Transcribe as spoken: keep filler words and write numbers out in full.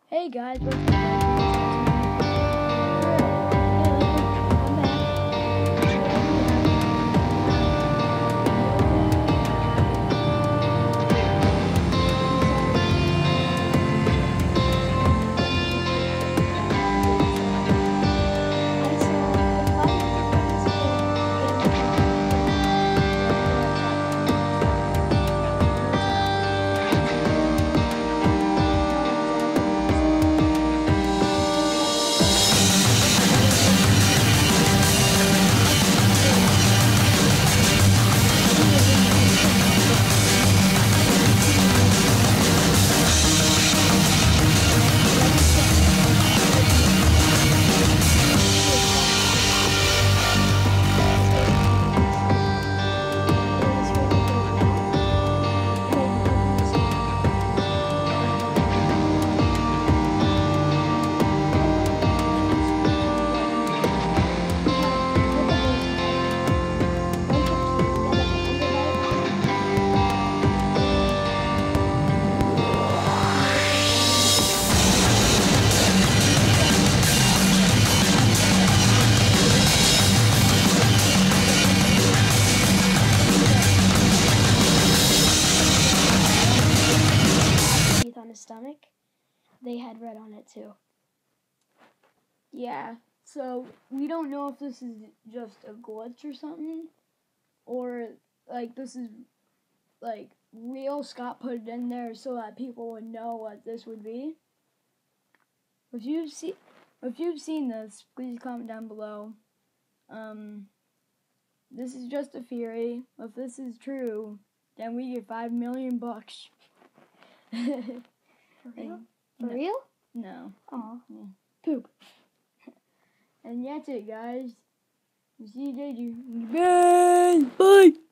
Hey guys, what's up? I'm on his stomach. They had red on it too. Yeah, so we don't know if this is just a glitch or something, or like this is like real. Scott put it in there so that people would know what this would be. If you've seen, if you've seen this, please comment down below. Um, this is just a theory. If this is true, then we get five million bucks. For real? For no. real? No. Aw. Yeah. Poop. And that's it, guys. See you later. Bye. Bye.